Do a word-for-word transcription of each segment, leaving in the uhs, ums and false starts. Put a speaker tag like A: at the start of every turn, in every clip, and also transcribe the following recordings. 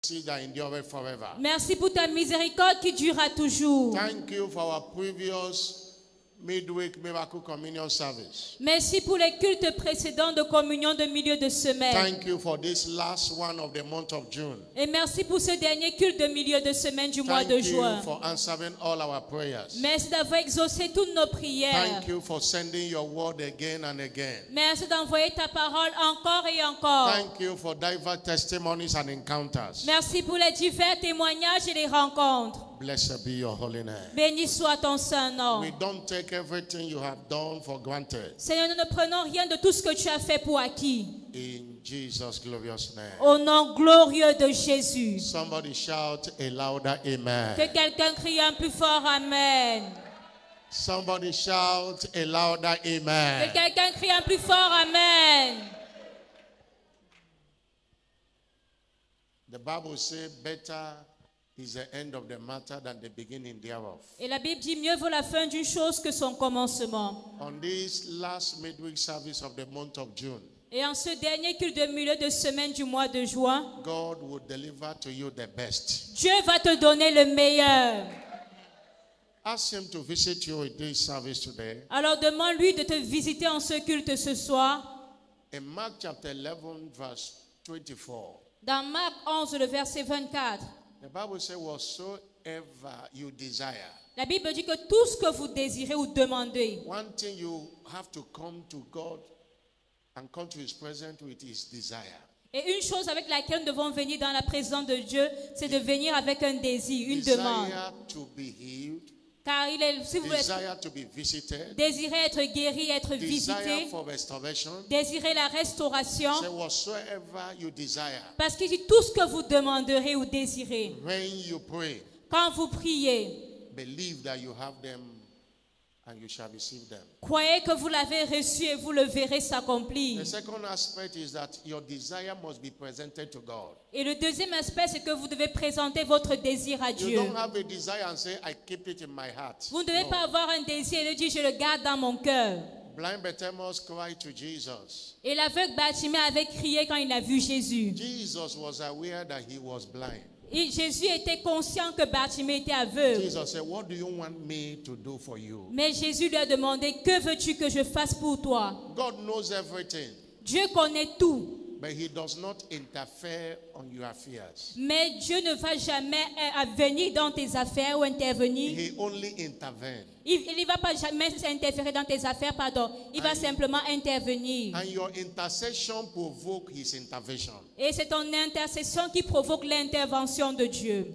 A: that endureth forever.
B: Merci pour ta miséricorde qui durera toujours.
A: Thank you for our previous midweek miracle communion service.
B: Merci pour les cultes précédents de communion de milieu de semaine.
A: Thank you for this last one of the month of June.
B: Et merci pour ce dernier culte de milieu de semaine du mois de
A: Thank
B: juin.
A: you for answering all our prayers.
B: Merci d'avoir exaucé toutes nos prières.
A: Thank you for sending your word again and again.
B: Merci d'envoyer ta parole encore et encore.
A: Thank you for diverse testimonies and encounters.
B: Merci pour les divers témoignages et les rencontres.
A: Blessed be your holy name.
B: Béni soit ton saint nom.
A: We don't take everything you have done for granted.
B: Seigneur, nous ne prenons rien de tout ce que tu as fait pour acquis.
A: In Jesus' glorious name.
B: Au nom glorieux de Jésus.
A: Somebody shout a louder amen.
B: Que quelqu'un crie un plus fort amen.
A: Somebody shout a louder
B: Que
A: amen.
B: quelqu'un crie un plus fort amen.
A: The Bible says better is the end of the matter than the beginning thereof.
B: Et la Bible dit mieux vaut la fin d'une chose que son commencement.
A: On this last midweek service of the month of June,
B: Et en ce dernier culte de milieu de semaine du mois de juin,
A: God will deliver to you the best.
B: Dieu va te donner le meilleur.
A: Ask him to visit you in this service today.
B: Alors demande-lui de te visiter en ce culte ce soir.
A: In Mark chapter eleven, verse twenty-four,
B: Dans Marc onze, le verset vingt-quatre,
A: the Bible says, whatsoever you desire.
B: la Bible dit que tout ce que vous désirez ou demandez,
A: One thing you have to come to God and come to his presence with his desire.
B: et une chose avec laquelle nous devons venir dans la présence de Dieu, c'est de venir avec un désir, une demande.
A: Desire to be healed,
B: Car il est, si vous êtes,
A: desire to be visited,
B: désirez être guéri, être
A: desire
B: visité,
A: for restoration.
B: désirez la restauration,
A: Say whatsoever you desire.
B: parce qu'il dit tout ce que vous demanderez ou désirez.
A: When you pray,
B: Quand vous priez,
A: believe that you have them and you shall receive them.
B: croyez que vous l'avez reçu et vous le verrez s'accomplir.
A: The second aspect is that your desire must be presented to God.
B: Et le deuxième aspect, c'est que vous devez présenter votre désir à
A: You
B: Dieu.
A: don't have a desire and say, I keep it in my heart.
B: Vous ne devez
A: No.
B: pas avoir un désir et le dire, je le garde dans mon cœur.
A: Blind Bartimaeus cried to Jesus.
B: Et l'aveugle Bartimée avait crié quand il a vu Jésus.
A: Jesus was aware that he was blind.
B: Et Jésus était conscient que Bartimée était aveugle.
A: Jesus said, what do you want me to do for you?
B: Mais Jésus lui a demandé, que veux-tu que je fasse pour toi?
A: God knows everything,
B: Dieu connaît tout.
A: but he does not interfere on your affairs.
B: Mais Dieu ne va jamais euh, venir dans tes affaires ou intervenir.
A: He only intervenes.
B: Il ne va pas jamais interférer dans tes affaires, pardon. Il va simplement intervenir.
A: And your intercession provoke his intervention.
B: Et c'est ton intercession qui provoque l'intervention de Dieu.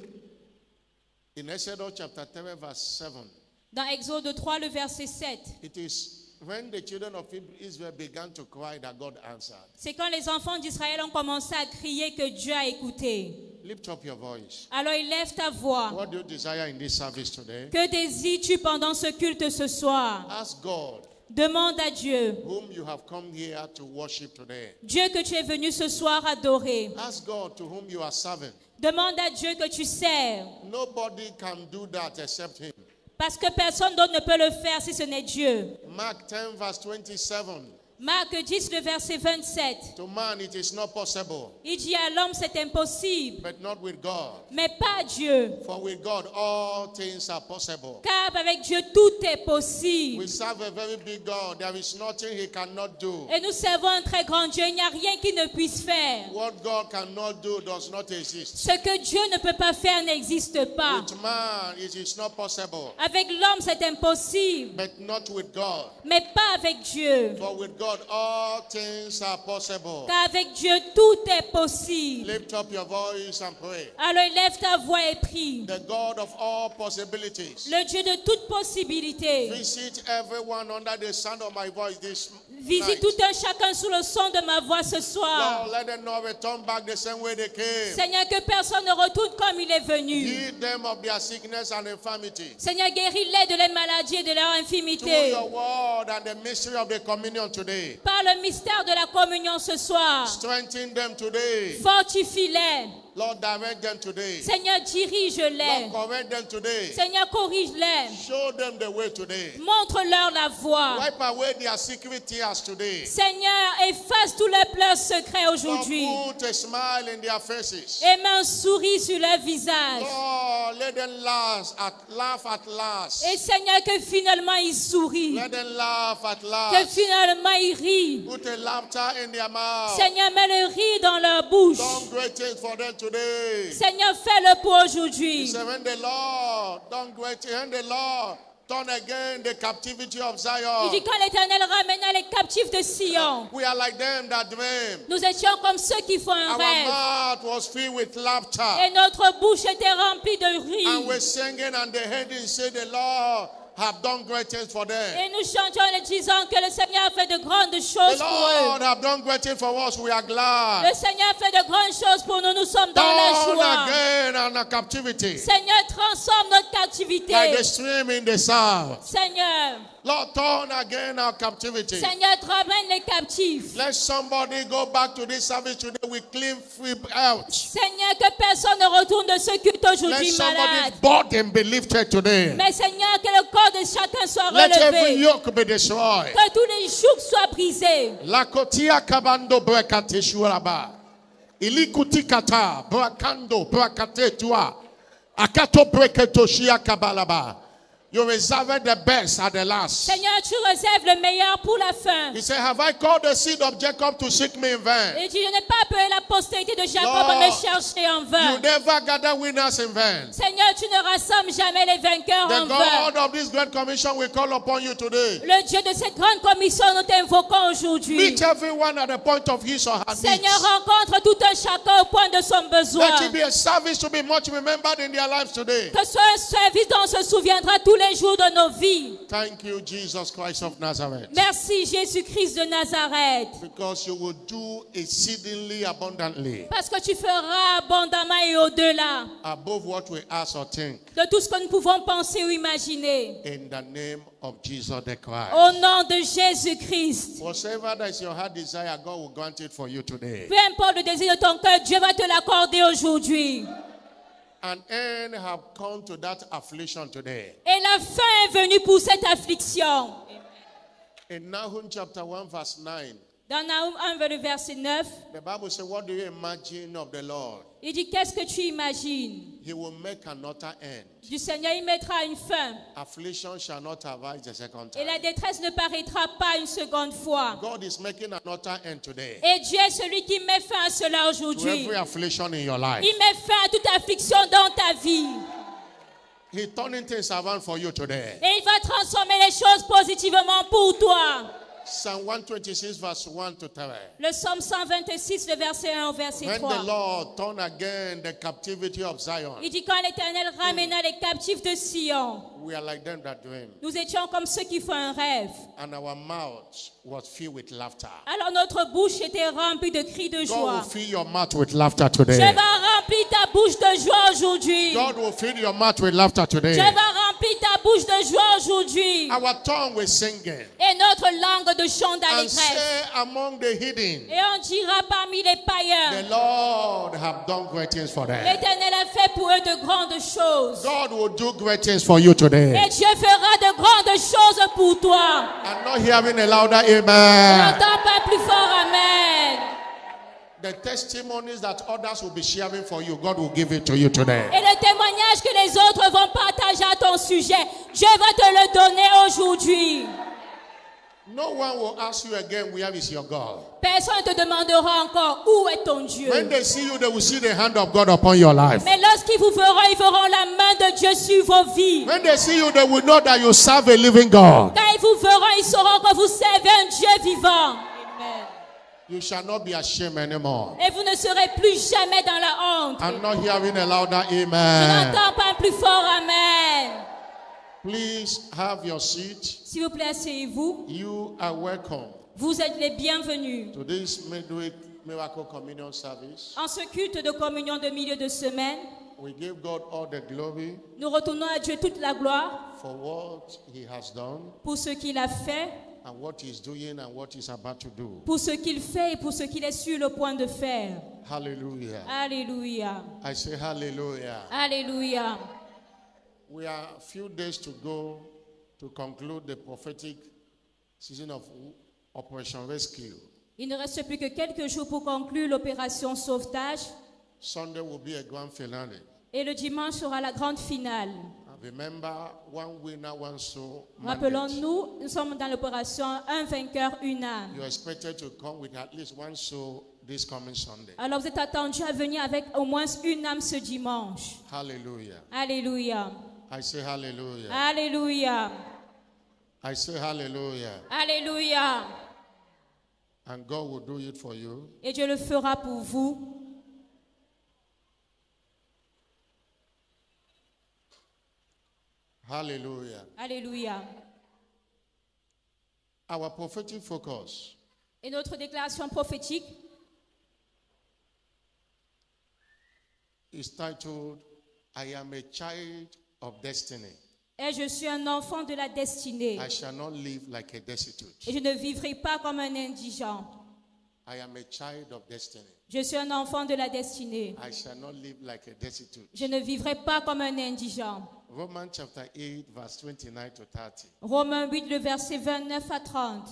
A: In Exodus chapter three, verse seven,
B: Dans Exode trois, le verset sept,
A: it is when the children of Israel began to cry that God answered.
B: c'est quand les enfants d'Israël ont commencé à crier que Dieu a écouté.
A: Lift up your voice.
B: Alors il lève ta voix.
A: What do you desire in this service today?
B: Que désires-tu pendant ce culte ce soir?
A: Ask God,
B: Demande à Dieu.
A: whom you have come here to worship today.
B: Dieu que tu es venu ce soir adorer.
A: Ask God to whom you are serving.
B: Demande à Dieu que tu sers.
A: Nobody can do that except him.
B: Parce que personne d'autre ne peut le faire si ce n'est Dieu.
A: Mark ten, verse twenty-seven.
B: Marc dix, le verset vingt-sept.
A: To man it is not possible,
B: Il dit à l'homme, c'est impossible.
A: but not with God.
B: Mais pas Dieu.
A: For with God all things are possible.
B: Car avec Dieu, tout est possible.
A: We serve a very big God. There is nothing he cannot do.
B: Et nous servons un très grand Dieu. Il n'y a rien qu'il ne puisse faire.
A: What God cannot do does not exist.
B: Ce que Dieu ne peut pas faire n'existe pas.
A: With man it is not possible,
B: Avec l'homme, c'est impossible.
A: but not with God.
B: Mais pas avec Dieu.
A: For with God all things are possible.
B: Car avec Dieu, tout est possible.
A: Lift up your voice and pray.
B: Alors lève ta voix et prie.
A: The God of all possibilities,
B: Le Dieu de toute possibilité.
A: visit everyone under the sound of my voice this
B: Visite
A: night.
B: tout un chacun sous le son de ma voix ce soir.
A: Lord, let them not return back the same way they came.
B: Seigneur, que personne ne retourne comme il est venu.
A: Heal them of their sickness and infirmity.
B: Seigneur, guéris-les de leurs maladies et de leur
A: Through
B: infirmité.
A: your word and the mystery of the communion today.
B: Par le mystère de la communion ce soir.
A: Strengthen them today.
B: Fortifie-les.
A: Lord, direct them today.
B: Seigneur, dirige-les.
A: Lord, correct them today.
B: Seigneur, corrige-les.
A: Show them the way today.
B: Montre-leur la voie.
A: Wipe away their secret tears today.
B: Seigneur, efface tous les pleurs secrets
A: Lord,
B: aujourd'hui.
A: put a smile in their faces.
B: Et mets un sourire sur leur visage.
A: Lord, let them laugh at, laugh at last.
B: Et Seigneur, que finalement ils sourient.
A: Let them laugh at
B: Que
A: last.
B: finalement ils rient.
A: Put a laughter in their mouth.
B: Seigneur, mets le rire dans leur bouche.
A: Done great things for them today.
B: Seigneur, fais-le pour
A: He
B: aujourd'hui.
A: said, when the Lord done great things, when the Lord turn again the captivity of
B: Il
A: Zion,
B: dit quand l'Éternel ramena les captifs de Sion,
A: we are like them that dream.
B: nous étions comme ceux qui font un
A: Our
B: rêve.
A: mouth was filled with laughter.
B: Et notre bouche était remplie de
A: And
B: rire.
A: we're singing and the heading say the Lord have done great things for them.
B: Et nous chantions en disant que le Seigneur a fait de grandes
A: The
B: choses pour
A: Lord
B: eux.
A: have done great things for us. We are
B: Le
A: glad.
B: Seigneur fait de grandes choses pour nous. Nous sommes dans la
A: Turn
B: joie.
A: again on our captivity.
B: Seigneur, transforme notre captivité.
A: Like the stream in the south.
B: Seigneur,
A: Lord, turn again our captivity.
B: Seigneur, ramène les captifs.
A: Let somebody go back to this service today with clean free health.
B: Seigneur, que personne ne retourne de ce culte
A: Let
B: aujourd'hui malade.
A: somebody's burden be lifted today.
B: Mais Seigneur, que le corps de chacun soit
A: Let every
B: relevé.
A: yoke be destroyed.
B: Que tous les jougs soient brisés.
A: Lakotia kabando brakate shuraba. Ilikuti kata brakando brakate tua. Akato breketo shia kabalaba. You reserved the best at the last.
B: Seigneur, tu réserves le meilleur pour la fin.
A: He said, have I called the seed of Jacob to seek me in vain?
B: Et dit, je n'ai pas appelé la postérité de Jacob
A: Lord,
B: à me chercher en
A: You
B: vain.
A: never gather winners in vain.
B: Seigneur, tu ne rassembles jamais les vainqueurs
A: The
B: en vain.
A: God of this great commission will call upon you today.
B: Le Dieu de cette grande commission, nous t'invoquons aujourd'hui.
A: Meet everyone at the point of his or her
B: Seigneur,
A: needs.
B: rencontre tout un chacun au point de son besoin.
A: Let it be a service to be much remembered in their lives today.
B: Que ce soit un service dont on se souviendra tous les jours de nos vies.
A: Thank you, Jesus Christ of Nazareth.
B: Merci Jésus-Christ de Nazareth.
A: Because you will do exceedingly abundantly
B: Parce que tu feras abondamment et au-delà
A: above what we ask or think
B: de tout ce que nous pouvons penser ou imaginer.
A: in the name of Jesus the Christ.
B: Au nom de Jésus-Christ.
A: Whatever that is your heart desire, God will grant it for you today.
B: Peu importe le désir de ton cœur, Dieu va te l'accorder aujourd'hui.
A: An end have come to that affliction today.
B: Et la fin est venue pour cette affliction.
A: In Nahum chapter one verse nine,
B: Dans Nahum un, le verset neuf,
A: the Bible says, what do you imagine of the Lord?
B: il dit, qu'est-ce que tu imagines?
A: He will make an utter end.
B: Du Seigneur, il mettra une fin.
A: Affliction shall not arise the second
B: Et la
A: time.
B: détresse ne paraîtra pas une seconde fois.
A: God is making an utter end today
B: Et Dieu est celui qui met fin à cela
A: to
B: aujourd'hui.
A: every affliction in your life.
B: Il met fin à toute affliction dans ta vie.
A: He's turning things around for you today.
B: Et il va transformer les choses positivement pour toi.
A: Psalm one twenty-six verse one to three.
B: Le psaume cent vingt-six, le verset un au verset
A: When the
B: trois.
A: Lord turn again the captivity of Zion,
B: Il dit, quand l'Éternel ramena les captifs de Sion,
A: we are like them that dream.
B: nous étions comme ceux qui font un rêve.
A: And our mouth was filled with laughter.
B: Alors notre bouche était remplie de cris de
A: God will
B: joie.
A: fill your mouth with laughter
B: Dieu
A: today.
B: va remplir ta bouche de joie aujourd'hui.
A: God will fill your mouth with laughter
B: Dieu
A: today.
B: va remplir ta bouche de joie aujourd'hui.
A: Our tongue will singing
B: Et notre langue de chant
A: and
B: d'allégresse.
A: say among the hidden,
B: Et on dira parmi les
A: the
B: païens,
A: Lord have done great things for them.
B: l'Éternel a fait pour eux de grandes choses.
A: God will do great things for you today.
B: Et Dieu fera de grandes choses pour toi.
A: I'm not hearing a louder
B: On
A: amen.
B: n'entend pas plus fort, amen.
A: The testimonies that others will be sharing for you, God will give it to you today.
B: Et le témoignage que les autres vont partager à ton sujet, Dieu va te le donner aujourd'hui.
A: No one will ask you again, where is your God?
B: Personne ne te demandera encore où est ton Dieu.
A: When they see you, they will see the hand of God upon your life.
B: Mais lorsqu'ils vous verront, ils verront la main de Dieu sur vos vies.
A: When they see you, they will know that you serve a living God.
B: Quand ils vous verront, ils sauront que vous servez un Dieu vivant. Amen.
A: You shall not be ashamed anymore.
B: Et vous ne serez plus jamais dans la honte.
A: I'm not hearing a louder
B: Je
A: amen.
B: n'entends pas plus fort, amen.
A: Please have your seat.
B: S'il vous plaît, asseyez-vous.
A: You are welcome
B: Vous êtes les bienvenus
A: to this midweek miracle communion service.
B: en ce culte de communion de milieu de semaine.
A: We give God all the glory
B: Nous retournons à Dieu toute la gloire
A: for what He has done.
B: pour ce qu'il a fait.
A: and what he's doing and what he's about to do.
B: pour ce qu'il fait et pour ce qu'il est sur le point de faire.
A: Hallelujah.
B: Alléluia.
A: I say hallelujah.
B: Alléluia.
A: We are a few days to go to conclude the prophetic season of Operation Rescue.
B: Il ne reste plus que quelques jours pour conclure l'opération sauvetage.
A: Sunday will be a grand finale.
B: Et le dimanche sera la grande finale.
A: And remember, one winner, one soul. mandate.
B: Rappelons-nous, nous sommes dans l'opération Un vainqueur, une âme.
A: You're expected to come with at least one soul this coming Sunday.
B: Alors vous êtes attendus à venir avec au moins une âme ce dimanche.
A: Hallelujah.
B: Alléluia.
A: I say hallelujah.
B: Alléluia.
A: I say hallelujah.
B: Alléluia.
A: And God will do it for you.
B: Et Dieu le fera pour vous.
A: Hallelujah.
B: Alléluia.
A: Our prophetic focus
B: Et notre déclaration prophétique
A: is titled, I am a child of destiny.
B: est Je suis un enfant de la destinée.
A: I shall not live like a destitute.
B: Et je ne vivrai pas comme un indigent.
A: I am a child of destiny.
B: Je suis un enfant de la destinée.
A: I shall not live like a destitute.
B: Je ne vivrai pas comme un indigent.
A: Romans chapter eight, verse twenty-nine to thirty.
B: Romains huit, le verset vingt-neuf à trente.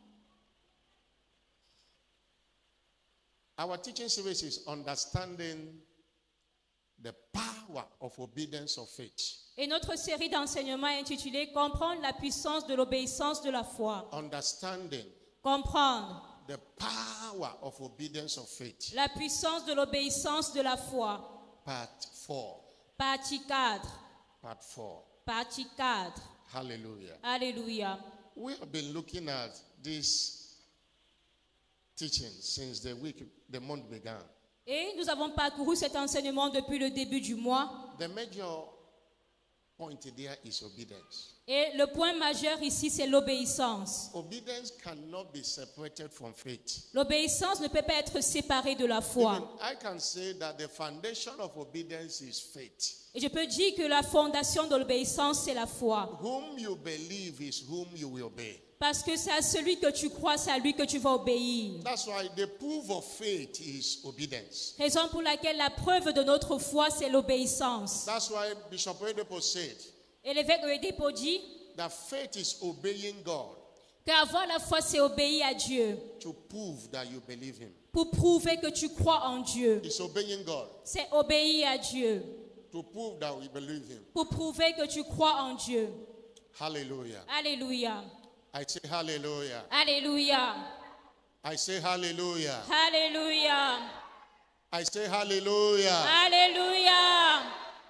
A: Our teaching series is understanding the power of obedience of faith.
B: Et notre série d'enseignements est intitulée Comprendre la puissance de l'obéissance de la foi.
A: Understanding
B: Comprendre
A: the power of obedience of faith.
B: la puissance de l'obéissance de la foi.
A: Part four.
B: Partie quatre.
A: Part four.
B: Partie quatre.
A: Hallelujah.
B: Alléluia.
A: We have been looking at this teaching since the week, the month began.
B: Et nous avons parcouru cet enseignement depuis le début du mois.
A: The major point there is obedience.
B: Et le point majeur ici, c'est l'obéissance.
A: Obedience cannot be separated from faith.
B: L'obéissance ne peut pas être séparée de la foi.
A: Even I can say that the foundation of obedience is faith.
B: Et je peux dire que la fondation de l'obéissance, c'est la foi.
A: Whom you believe is whom you will obey.
B: Parce que c'est à celui que tu crois, c'est à lui que tu vas obéir.
A: That's why the proof of faith is obedience.
B: Raison pour laquelle la preuve de notre foi, c'est l'obéissance.
A: That's why Bishop Oyedepo said
B: Et l'évêque Oyedepo dit
A: that faith is obeying God
B: qu'avoir la foi, c'est obéir à Dieu.
A: to prove that you believe Him.
B: Pour prouver que tu crois en Dieu.
A: It's obeying God
B: C'est obéir à Dieu.
A: to prove that we believe Him.
B: Pour prouver que tu crois en Dieu.
A: Hallelujah.
B: Alléluia.
A: I say hallelujah.
B: Alléluia.
A: I say hallelujah.
B: Alléluia.
A: I say hallelujah.
B: Alléluia.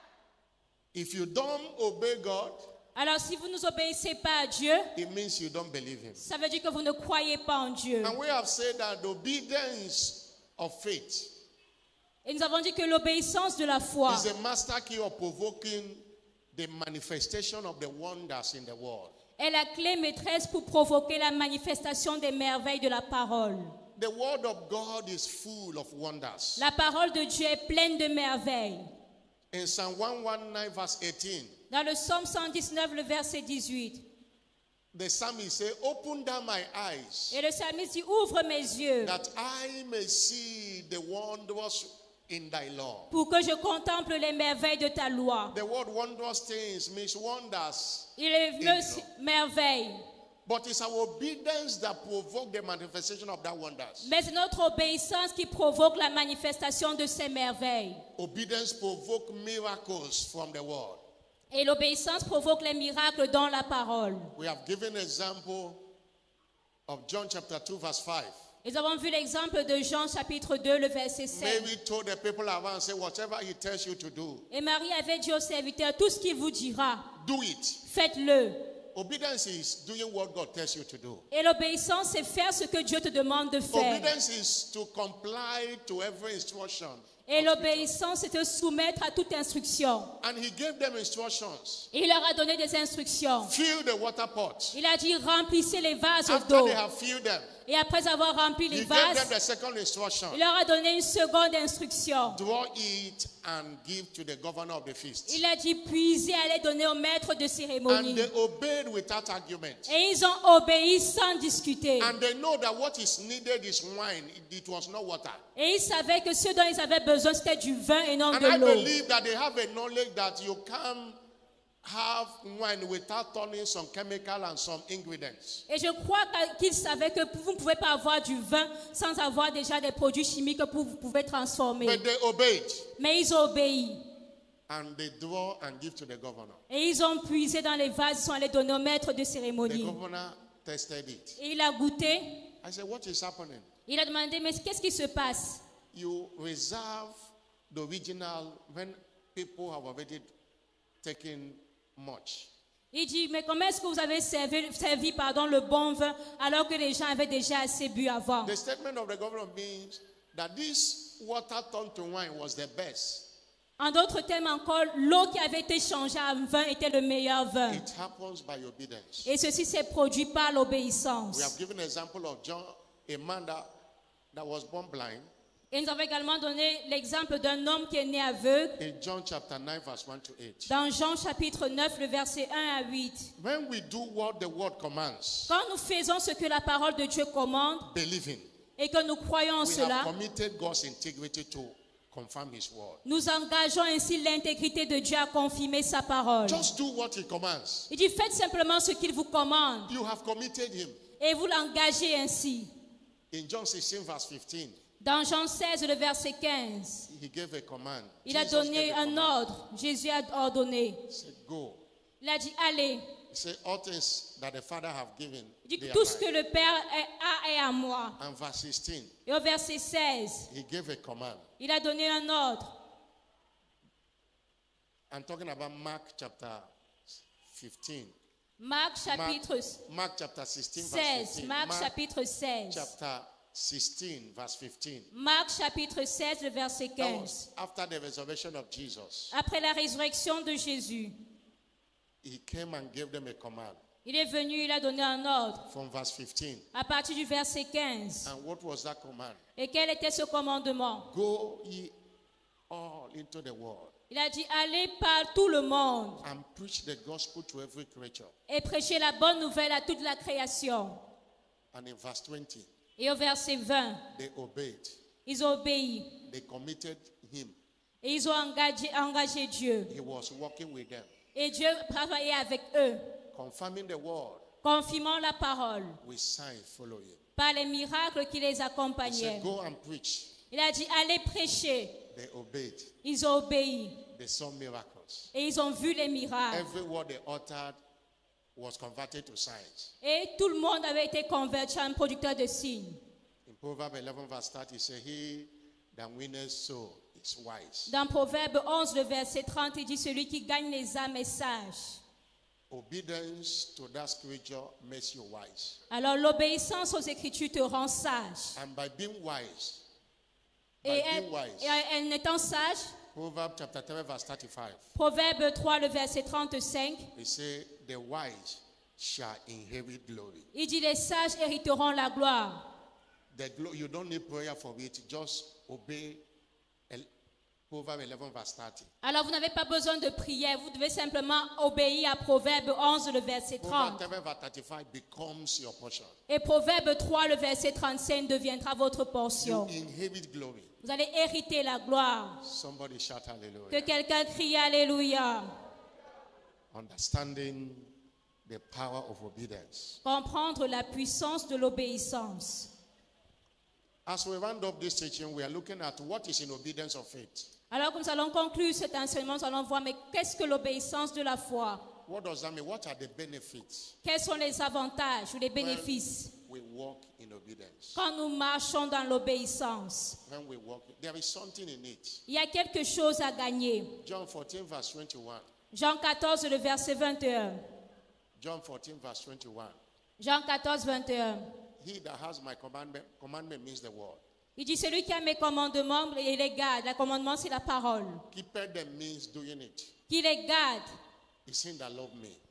A: If you don't obey God,
B: Alors si vous ne obéissez pas à Dieu,
A: it means you don't believe Him.
B: ça veut dire que vous ne croyez pas en Dieu.
A: And we have said that the obedience of faith
B: Et nous avons dit que l'obéissance de la foi
A: is a master key of provoking the manifestation of the wonders in the world.
B: est la clé maîtresse pour provoquer la manifestation des merveilles de la parole.
A: The word of God is full of wonders.
B: La parole de Dieu est pleine de merveilles.
A: In Psalm one nineteen verse eighteen,
B: Dans le psaume cent dix-neuf, le verset dix-huit,
A: the psalmist says, open down my eyes
B: et le psalmiste dit, ouvre mes yeux
A: that I may see the wonders in thy law.
B: pour que je contemple les merveilles de ta loi.
A: The word wondrous things means wonders.
B: Il est le merveille.
A: But it's our obedience that provoke the manifestation of that wonders.
B: Mais c'est notre obéissance qui provoque la manifestation de ces merveilles.
A: Obedience provoke miracles from the world.
B: Et l'obéissance provoque les miracles dans la parole.
A: We have given an example of John chapter two verse five.
B: Nous avons vu l'exemple de Jean chapitre deux, le verset sept.
A: Mary told the people around, say, whatever he tells you to do,
B: Et Marie avait dit aux serviteurs, tout ce qu'il vous dira,
A: do it.
B: faites-le.
A: Obedience is doing what God tells you to do.
B: Et l'obéissance, c'est faire ce que Dieu te demande de faire.
A: Obedience is to comply to every instruction.
B: Et l'obéissance, c'est te soumettre à toute instruction.
A: And he gave them instructions.
B: Et il leur a donné des instructions.
A: Fill the water pot.
B: Il a dit, remplissez les vases
A: After
B: d'eau.
A: they have filled them,
B: Et après avoir rempli
A: He
B: les
A: gave them
B: vases,
A: the second instruction.
B: il leur a donné une seconde instruction.
A: Draw it and give to the governor of the feast.
B: Il a dit puiser, allez donner au maître de
A: And
B: cérémonie.
A: they obeyed without argument.
B: Et ils ont obéi sans discuter.
A: And they know that what is needed is wine. It, it was not water.
B: Et ils savaient que ce dont ils avaient besoin, c'était du vin et non
A: And
B: de
A: I
B: l'eau.
A: believe that they have a knowledge that you can't have wine without turning some chemical and some ingredients.
B: Et je crois qu'ils savaient que vous ne pouvez pas avoir du vin sans avoir déjà des produits chimiques que vous pouvez transformer.
A: But they obeyed.
B: Mais ils ont obéi.
A: And they draw and give to the governor.
B: Et ils ont puisé dans les vases, ils sont allés donner au maître de
A: The
B: cérémonie.
A: governor tested it.
B: Et il a goûté.
A: I said, what is happening?
B: Il a demandé, mais qu'est-ce qui se passe?
A: You reserve the original when people have already taken much.
B: Il dit, mais comment est-ce que vous avez servi, servi pardon, le bon vin alors que les gens avaient déjà assez bu avant?
A: The statement of the governor means that this water turned to wine was the best.
B: En d'autres termes encore, l'eau qui avait été changée en vin était le meilleur vin.
A: It happens by obedience.
B: Et ceci s'est produit par l'obéissance.
A: We have given an example of John, a man that, that was born blind.
B: Et nous avons également donné l'exemple d'un homme qui est né aveugle
A: In John chapter nine, verse one to eight.
B: dans Jean chapitre neuf, le verset un à huit.
A: When we do what the word commands,
B: Quand nous faisons ce que la parole de Dieu commande
A: believing,
B: et que nous croyons en
A: we have
B: cela,
A: committed God's integrity to confirm his word.
B: nous engageons ainsi l'intégrité de Dieu à confirmer sa parole.
A: Just do what he commands.
B: Il dit, faites simplement ce qu'il vous commande
A: You have committed him.
B: et vous l'engagez ainsi.
A: In John sixteen, verse fifteen,
B: Dans Jean seize, le verset quinze,
A: he gave a command.
B: il a
A: Jesus
B: donné
A: gave a
B: un
A: command.
B: ordre. Jésus a ordonné.
A: He said, go.
B: Il a dit, allez.
A: He said, all things that the Father have given,
B: Il dit
A: they
B: que
A: are
B: tout ce que
A: mine.
B: le Père est- a est à moi.
A: And verse sixteen,
B: Et au verset seize,
A: he gave a command.
B: il a donné un ordre.
A: I'm talking about Mark chapter fifteen.
B: Marc
A: Mark,
B: chapitre
A: Mark chapter sixteen, verse
B: seize.
A: fifteen.
B: Marc
A: Mark
B: chapitre seize.
A: chapter sixteen, verse fifteen.
B: Marc chapitre seize, le verset
A: That
B: quinze.
A: was after the resurrection of Jesus.
B: Après la résurrection de Jésus,
A: He came and gave them a command
B: il est venu, il a donné un ordre
A: from verse fifteen.
B: à partir du verset quinze.
A: And what was that command?
B: Et quel était ce commandement?
A: Go ye all into the world
B: Il a dit, allez par tout le monde
A: and preach the gospel to every creature.
B: et prêchez la bonne nouvelle à toute la création.
A: And in verse twenty,
B: Et au verset vingt,
A: they obeyed.
B: ils ont obéi
A: They committed him.
B: et ils ont engagé, engagé Dieu.
A: He was walking with them,
B: Et Dieu travaillait avec eux,
A: confirming the word
B: confirmant la parole
A: with signs following.
B: par les miracles qui les
A: He
B: accompagnaient.
A: said, go and preach.
B: Il a dit, allez prêcher.
A: They obeyed.
B: Ils ont obéi
A: They saw miracles.
B: et ils ont vu les miracles.
A: Every word they uttered was converted to signs.
B: Et tout le monde avait été converti en producteur de signes.
A: In Proverbs eleven, verse thirty, it says, he that winneth soul is wise.
B: Dans Proverbe onze, le verset trente, il dit, celui qui gagne les âmes est sage.
A: Obedience to that scripture makes you wise.
B: Alors l'obéissance aux Écritures te rend sage.
A: And by being wise, by
B: Et elle,
A: being wise,
B: et en étant sage,
A: Proverbs chapter three, verse thirty-five,
B: Proverbe trois, le verset trente-cinq,
A: it says, the wise shall inherit glory.
B: il dit, les sages hériteront la gloire.
A: The glo- you don't need prayer for it, just obey El- Proverbs eleven, verse thirty.
B: Alors vous n'avez pas besoin de prière, vous devez simplement obéir à Proverbe onze, le verset
A: Proverbs
B: trente.
A: three, verse thirty-five becomes your portion.
B: Et Proverbe trois, le verset trente-cinq deviendra votre
A: You
B: portion.
A: inherit glory.
B: Vous allez hériter la gloire.
A: Somebody shout
B: Que
A: hallelujah.
B: quelqu'un crie Alléluia.
A: Understanding the power of obedience.
B: Comprendre la puissance de l'obéissance.
A: As we round up this teaching, we are looking at what is in obedience of faith.
B: Alors que nous allons conclure cet enseignement, nous allons voir, mais qu'est-ce que l'obéissance de la foi?
A: What does that mean? What are the benefits
B: Quels sont les avantages ou les bénéfices
A: when we walk in obedience?
B: quand nous marchons dans l'obéissance?
A: When we walk, there is something in it.
B: Il y a quelque chose à gagner.
A: John fourteen, verse twenty-one.
B: Jean quatorze, le verset vingt et un.
A: John fourteen, verse twenty-one.
B: Jean quatorze, vingt et un.
A: He that has my commandment, commandment means the word.
B: Il dit, celui qui a mes commandements et les garde. Le commandement, c'est la parole.
A: Keeping them means doing it.
B: Qui les garde,
A: It's him that love me.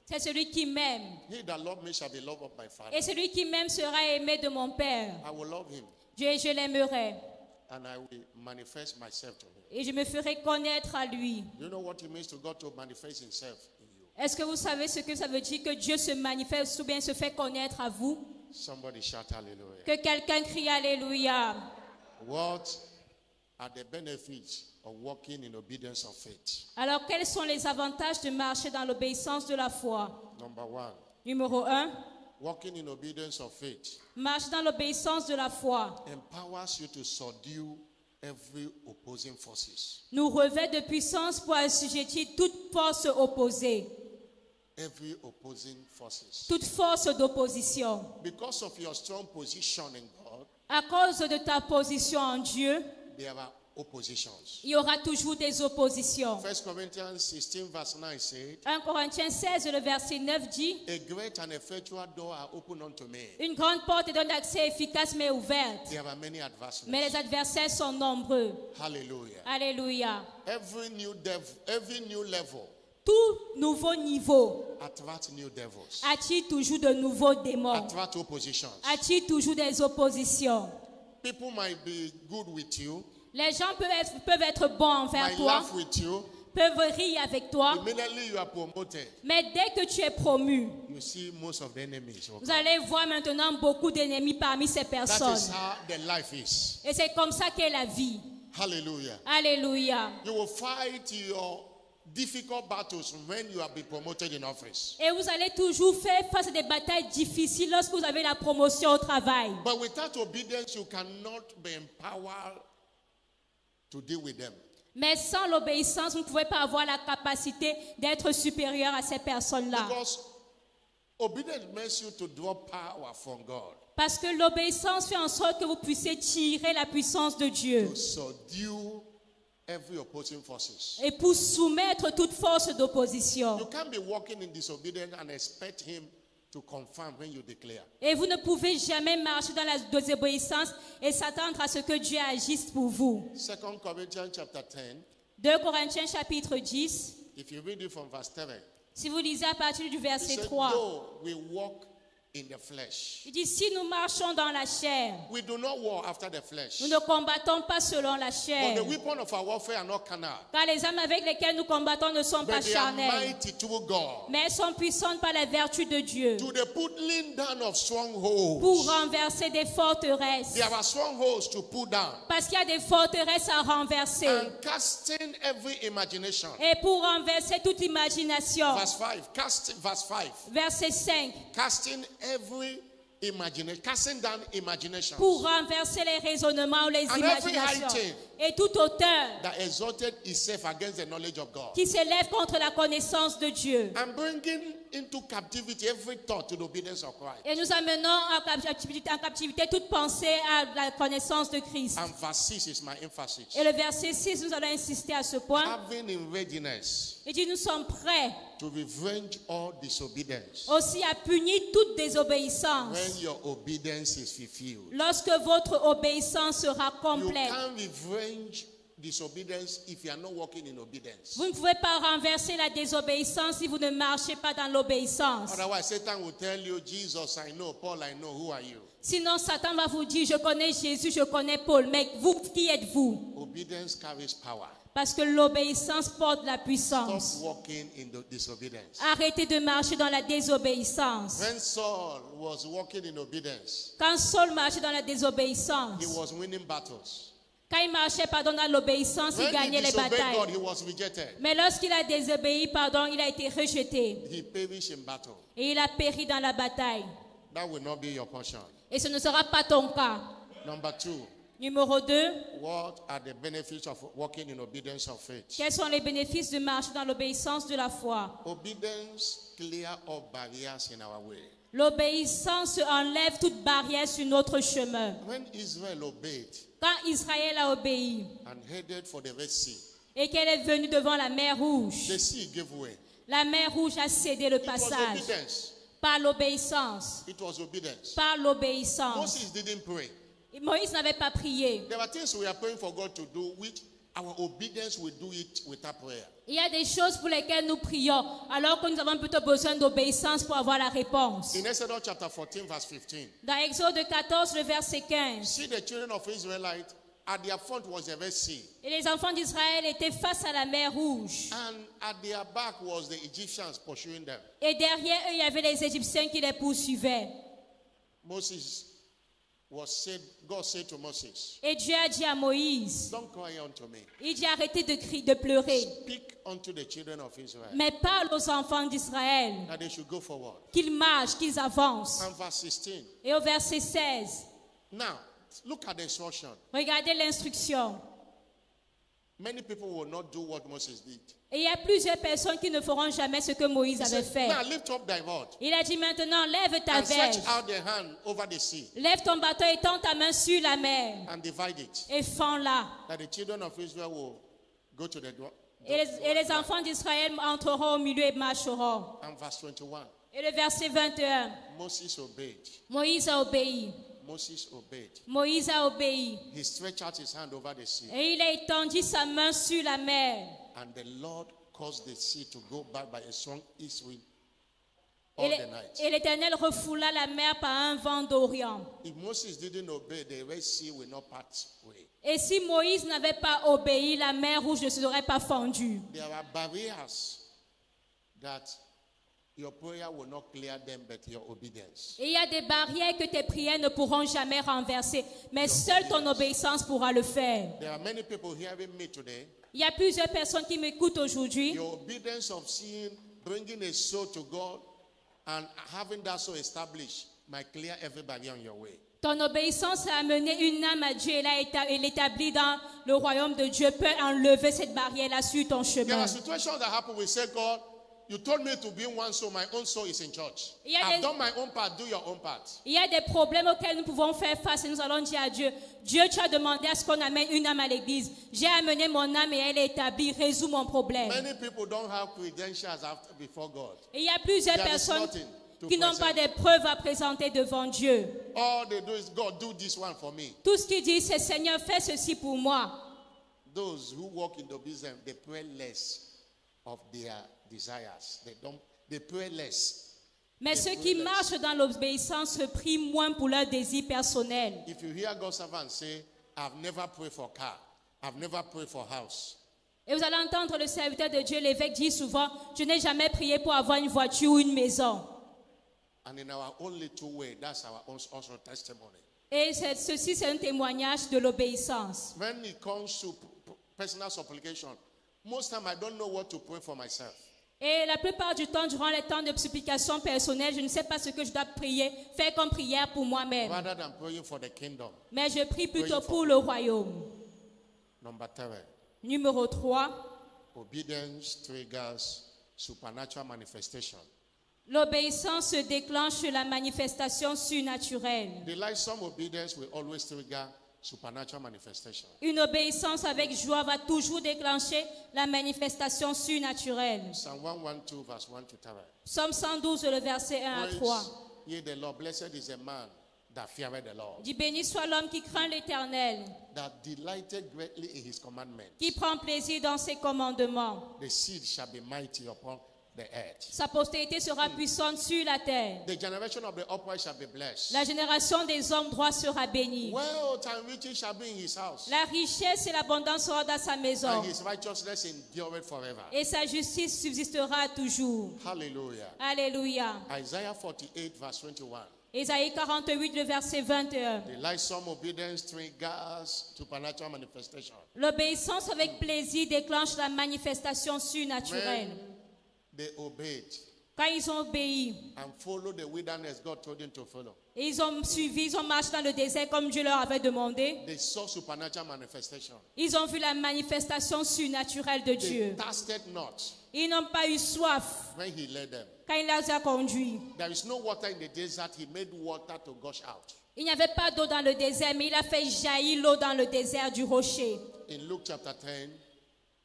B: C'est celui qui m'aime.
A: He that loved me shall be loved of my Father.
B: Et celui qui m'aime sera aimé de mon Père.
A: I will love him,
B: Je, je l'aimerai.
A: and I will manifest myself to him.
B: Et je me ferai connaître à lui.
A: You know what it means to God to manifest himself in you?
B: Est-ce que vous savez ce que ça veut dire que Dieu se manifeste ou bien se fait connaître à vous?
A: Somebody shout hallelujah.
B: Que quelqu'un crie Alléluia.
A: What are the benefits of walking in obedience of faith?
B: Alors, quels sont les avantages de marcher dans l'obéissance de la foi?
A: Number one,
B: Numéro un,
A: walking in obedience of faith
B: marcher dans l'obéissance de la foi
A: empowers you to subdue every opposing forces.
B: nous revêt de puissance pour assujettir toute force opposée,
A: Every opposing forces.
B: toute force d'opposition.
A: Because of your strong position in God,
B: À cause de ta position en Dieu,
A: there are oppositions.
B: il y aura toujours des oppositions.
A: First Corinthians sixteen verse nine said,
B: un Corinthiens seize, le verset neuf dit,
A: a great and effectual door are open unto me.
B: une grande porte est d'un accès efficace mais ouverte.
A: There are many adversaries.
B: Mais les adversaires sont nombreux.
A: Hallelujah.
B: Alléluia.
A: Every new dev, every new level
B: Tout nouveau niveau
A: attract new devils.
B: attire toujours de nouveaux démons,
A: Attract oppositions.
B: attire toujours des oppositions.
A: People might be good with you,
B: Les gens peuvent être, peuvent être bons envers
A: might
B: toi,
A: laugh with you.
B: peuvent rire avec toi,
A: Immediately you are promoted.
B: mais dès que tu es promu,
A: You see most of the enemies. will
B: vous
A: come.
B: allez voir maintenant beaucoup d'ennemis parmi ces
A: That is
B: personnes.
A: how the life is.
B: Et c'est comme ça qu'est la vie.
A: Hallelujah.
B: Alléluia.
A: You will fight your difficult battles when you have been promoted in office.
B: Et vous allez toujours faire face à des batailles difficiles lorsque vous avez la promotion au travail.
A: But without obedience, you cannot be empowered to deal with them.
B: Mais sans l'obéissance, vous ne pouvez pas avoir la capacité d'être supérieur à ces personnes-là.
A: Because obedience makes you to draw power from God,
B: Parce que l'obéissance fait en sorte que vous puissiez tirer la puissance de Dieu.
A: to subdue every opposing forces.
B: Et pour soumettre toute force
A: You
B: d'opposition.
A: can't be walking in disobedience and expect him to confirm when you declare.
B: Et vous ne pouvez jamais marcher dans la désobéissance et s'attendre à ce que Dieu agisse pour vous.
A: Second Corinthians chapter ten,
B: deux Corinthiens chapitre dix,
A: if you read it from verse seven,
B: si vous lisez à partir du
A: it
B: verset
A: says,
B: trois,
A: though we walk in the flesh,
B: il dit, si nous marchons dans la chair,
A: we do not war after the flesh.
B: nous ne combattons pas selon la
A: For
B: chair.
A: the weapon of our warfare are not carnal,
B: Car les armes avec lesquelles nous combattons ne sont pas
A: but they are
B: charnelles,
A: mighty through God,
B: mais elles sont puissantes par la vertu de Dieu
A: to the pulling down of
B: pour
A: strongholds.
B: renverser des forteresses.
A: There are strongholds to pull down,
B: Parce qu'il y a des forteresses à renverser.
A: and casting every imagination.
B: Et pour renverser toute imagination.
A: Verse five, cast, verse five,
B: Verset cinq.
A: casting every imagination, casting down imagination
B: Pour renverser les raisonnements ou les
A: And every
B: imaginations.
A: high thing
B: Et toute hauteur
A: that exalted itself against the knowledge of God,
B: qui s'élève contre la connaissance de Dieu.
A: and bringing into captivity every thought to the obedience of Christ.
B: Et nous amenons en captivité, en captivité toute pensée à la connaissance de Christ.
A: And verse six is my emphasis.
B: Et le verset six, nous allons insister à ce point.
A: Having in readiness
B: Il dit, nous sommes prêts
A: to revenge all disobedience
B: aussi à punir toute désobéissance
A: when your obedience is fulfilled.
B: lorsque votre obéissance sera
A: You
B: complète.
A: can't revenge disobedience if you are not walking in obedience.
B: Vous ne pouvez pas renverser la désobéissance si vous ne marchez pas dans l'obéissance.
A: Otherwise, Satan will tell you, Jesus, I know, Paul, I know, who are you?
B: Sinon, Satan va vous dire, je connais Jésus, je connais Paul, mais vous, qui êtes-vous?
A: Obedience carries power.
B: Parce que l'obéissance porte la
A: Stop
B: puissance.
A: walking in the disobedience.
B: Arrêtez de marcher dans la désobéissance.
A: When Saul was walking in obedience,
B: Quand Saul marchait dans la
A: he
B: désobéissance,
A: was winning battles.
B: quand il marchait pardon, dans l'obéissance, il
A: When he
B: gagnait les
A: disobeyed God,
B: batailles.
A: he was rejected.
B: Mais lorsqu'il a désobéi, pardon, il a été rejeté.
A: He perished in battle.
B: Et il a péri dans la bataille.
A: That will not be your portion.
B: Et ce ne sera pas ton cas.
A: Number two,
B: Numéro deux,
A: what are the benefits of walking in obedience of faith?
B: quels sont les bénéfices de marcher dans l'obéissance de la foi?
A: Obedience clear up barriers in our way.
B: L'obéissance enlève toute barrière sur notre chemin.
A: When Israel obeyed
B: Quand Israël a obéi
A: and headed for the Red Sea,
B: et qu'elle est venue devant la mer Rouge,
A: the sea gave way.
B: la mer Rouge a cédé le
A: It was
B: passage
A: obedience.
B: par l'obéissance.
A: It was obedience.
B: Par l'obéissance.
A: Moses didn't pray.
B: Et Moïse n'avait pas prié.
A: There are things we are praying for God to do which our obedience will do it without prayer.
B: Il y a des choses pour lesquelles nous prions, alors que nous avons plutôt besoin d'obéissance pour avoir la réponse.
A: In Exodus chapter fourteen, verse fifteen,
B: Dans Exode quatorze, le verset quinze,
A: see the children of Israelites, at their front was the Red Sea,
B: et les enfants d'Israël étaient face à la mer Rouge.
A: and at their back was the Egyptians pursuing them.
B: Et derrière eux, il y avait les Égyptiens qui les poursuivaient.
A: Moses was said, God said to Moses,
B: Et Dieu a dit à Moïse,
A: don't cry unto me.
B: il dit arrêtez de crier, de pleurer,
A: Speak unto the children of Israel
B: mais parle aux enfants d'Israël
A: that they should go forward.
B: qu'ils marchent, qu'ils avancent.
A: And verse sixteen.
B: Et au verset seize,
A: Now, look at the instruction.
B: regardez l'instruction.
A: Many people will not do what Moses did.
B: Et il y a plusieurs personnes qui ne feront jamais ce que Moïse
A: He
B: avait
A: said,
B: fait.
A: now lift up thy rod
B: Il a dit maintenant, lève ta
A: and stretch
B: verge,
A: out the hand over the sea
B: lève ton bâton et tends ta main sur la mer
A: and divide it,
B: et fends-la.
A: that the children of Israel will go to the gro-
B: Et les, et les enfants d'Israël entreront au milieu et marcheront.
A: And verse twenty-one.
B: Et le verset vingt et un,
A: Moses obeyed.
B: Moïse a obéi.
A: Moses obeyed.
B: Moïse a obéi.
A: He stretched out his hand over the sea,
B: Et il a étendu sa main sur la mer.
A: and the Lord caused the sea to go back by a strong east wind
B: Et
A: all
B: le-
A: the night.
B: et l'Éternel refoula la mer par un vent d'Orient.
A: If Moses didn't obey, the Red Sea will not part way.
B: Et si Moïse n'avait pas obéi, la mer Rouge ne serait pas fondue.
A: There are barriers that your prayer will not clear them, but your obedience.
B: Et il y a des barrières que tes prières ne pourront jamais renverser, mais seule ton obéissance pourra le faire.
A: There are many people hearing me today.
B: Il y a plusieurs personnes qui m'écoutent aujourd'hui.
A: Your obedience of seeing, bringing a soul to God, and having that soul established might clear every barrier on your way.
B: Ton obéissance à amener une âme à Dieu et l'a éta- et l'établir dans le royaume de Dieu peut enlever cette barrière-là sur ton
A: There
B: chemin.
A: are situations that happen. We say, God, you told me to bring one soul. My own soul is in church.
B: Il y a
A: I've
B: des-
A: done my own part. Do your own part.
B: Il y a des problèmes auxquels nous pouvons faire face et nous allons dire à Dieu, Dieu, tu as demandé à ce qu'on amène une âme à l'église. J'ai amené mon âme et elle est établie, résous mon problème.
A: Many people don't have credentials after, before God.
B: Et il y a plusieurs
A: There is
B: personnes
A: nothing to
B: qui n'ont
A: present.
B: pas des preuves à présenter devant Dieu.
A: All they do is, God, do this one for me.
B: Tout ce qu'ils disent, c'est Seigneur, fais ceci pour moi.
A: Those who walk in the business, they pray less of their desires. They don't. They pray less.
B: Mais
A: They
B: ceux
A: pray
B: qui
A: less.
B: marchent dans l'obéissance se prient moins pour leurs désirs personnels.
A: If you hear God's servant say, "I've never prayed for car. I've never prayed for house,"
B: Et vous allez entendre le serviteur de Dieu, l'évêque, dire souvent, je n'ai jamais prié pour avoir une voiture ou une maison.
A: and in our own little way, that's our own also testimony.
B: Et c'est- ceci, c'est un témoignage de l'obéissance.
A: When it comes to p- p- personal supplication, most time I don't know what to pray for myself.
B: Et la plupart du temps, durant les temps de supplication personnelle, je ne sais pas ce que je dois prier, faire comme prière pour moi-même.
A: Rather than praying for the kingdom.
B: Mais je prie plutôt
A: Praying for-
B: pour le royaume.
A: Number three,
B: Numéro trois,
A: obedience triggers supernatural manifestation.
B: l'obéissance se déclenche sur la manifestation surnaturelle.
A: The like some obedience will always trigger supernatural manifestation.
B: Une obéissance avec joie va toujours déclencher la manifestation surnaturelle.
A: Psalm one twelve, verse one to three.
B: Psaume cent douze, le verset un à trois.
A: Praise ye the Lord. Blessed is a man that feareth the Lord,
B: Dit béni soit l'homme qui craint l'Éternel,
A: that delighted greatly in his commandments.
B: qui prend plaisir dans ses commandements.
A: The seed shall be mighty upon the earth.
B: Sa postérité sera puissante sur la terre.
A: The generation of the upright shall be blessed.
B: La génération des hommes droits sera bénie.
A: Wealth and riches shall be in his house,
B: La richesse et l'abondance seront dans sa maison.
A: and his righteousness endureth forever.
B: Et sa justice subsistera toujours.
A: Hallelujah.
B: Alléluia.
A: Isaiah forty-eight, verse twenty-one.
B: Ésaïe quarante-huit, le verset vingt et un.
A: The like some obedience triggers supernatural manifestation.
B: L'obéissance avec plaisir déclenche la manifestation surnaturelle.
A: When they obeyed
B: Quand ils ont obéi,
A: and followed the wilderness God told them to follow,
B: et ils ont suivi, ils ont marché dans le désert comme Dieu leur avait demandé,
A: they saw supernatural manifestation.
B: ils ont vu la manifestation surnaturelle de
A: They
B: Dieu.
A: thirsted not
B: Ils n'ont pas eu soif
A: when he led them.
B: quand il les a conduits.
A: There is no water in the desert. He made water to gush out.
B: Il n'y avait pas d'eau dans le désert, mais il a fait jaillir l'eau dans le désert du rocher.
A: In Luke chapter ten,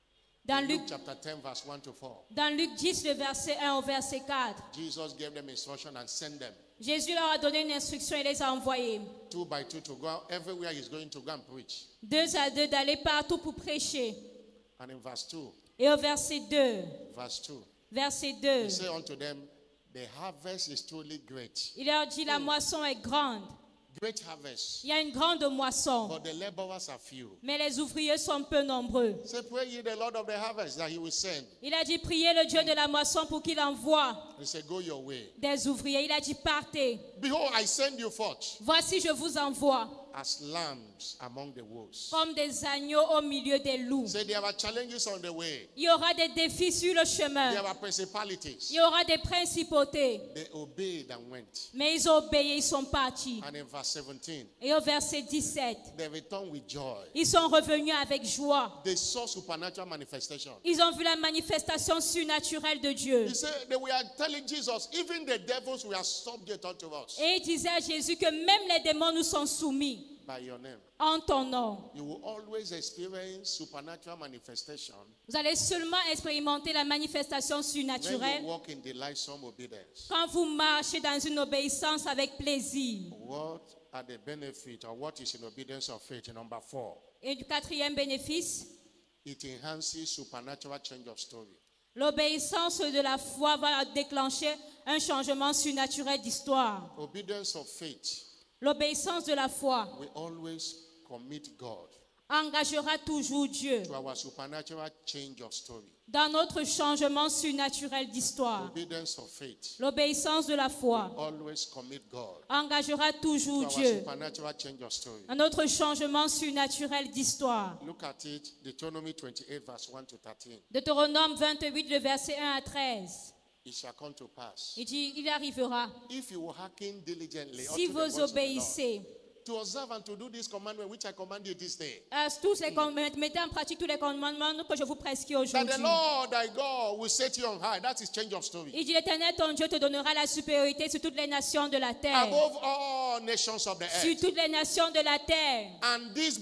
B: Dans
A: In
B: Luc,
A: Luke chapter ten, verse one to four.
B: dans Luc dix, le verset un au verset quatre,
A: Jesus gave them instruction and sent them
B: Jésus leur a donné une instruction et les a envoyés.
A: two by two to go everywhere he's going to go and preach.
B: Deux à deux d'aller partout pour prêcher.
A: And in verse two,
B: Et au verset deux,
A: verse two,
B: verset deux,
A: he said unto them, the harvest is truly great.
B: il leur dit la moisson est grande.
A: Great harvest.
B: Il y a une grande moisson,
A: But the laborers are few.
B: mais les ouvriers sont peu nombreux.
A: Say, pray ye the Lord of the harvest that he will send.
B: Il a dit priez le Dieu de la moisson pour qu'il envoie
A: He said, go your way.
B: des ouvriers. Il a dit partez.
A: Behold, I send you forth
B: Voici je vous envoie
A: as lambs among the wolves.
B: comme des agneaux au milieu des loups.
A: Say, there are challenges on the way.
B: Il y aura des défis sur le chemin.
A: There are principalities.
B: Il y aura des principautés.
A: They obeyed and went.
B: Mais ils ont obéi, ils sont partis.
A: And in verse seventeen,
B: Et au verset dix-sept,
A: they returned with joy.
B: ils sont revenus avec joie.
A: They saw supernatural manifestation.
B: Ils ont vu la manifestation surnaturelle de Dieu.
A: He said, they were telling Jesus, even the devils were subject unto us
B: Et ils disaient à Jésus que même les démons nous sont soumis
A: by your name.
B: en ton nom.
A: You will always experience supernatural manifestation
B: Vous allez seulement expérimenter la manifestation
A: when
B: surnaturelle
A: you walk in delightsome obedience.
B: quand vous marchez dans une obéissance avec plaisir.
A: What are the benefits or what is in obedience of faith? Number four,
B: Et du quatrième bénéfice,
A: it enhances supernatural change of story.
B: l'obéissance de la foi va déclencher un changement surnaturel d'histoire.
A: Obedience of faith
B: L'obéissance de la foi
A: will always commit God
B: engagera toujours Dieu
A: to our supernatural change of story.
B: dans notre changement surnaturel d'histoire.
A: Obedience of faith
B: L'obéissance de la foi
A: always commit God
B: engagera
A: to
B: toujours
A: our
B: Dieu
A: supernatural change of story.
B: dans notre changement surnaturel d'histoire.
A: Look at it, Deuteronomy twenty-eight, verse one to thirteen.
B: Deutéronome vingt-huit, le verset un à treize.
A: It shall come to pass,
B: Il dit, il arrivera,
A: if you will hearken diligently
B: si
A: unto the
B: vous
A: voice of the Lord,
B: obéissez
A: to observe and to do this commandment which I command you this day,
B: à tous les commandements, mettez en pratique tous les commandements que je vous prescris
A: that the
B: aujourd'hui.
A: Lord thy God will set you on high. That is change of story.
B: Il dit, l'Éternel, ton Dieu, te donnera la supériorité sur toutes les nations de la terre.
A: Above all nations of the
B: Sur
A: earth.
B: toutes les nations de la terre.
A: And this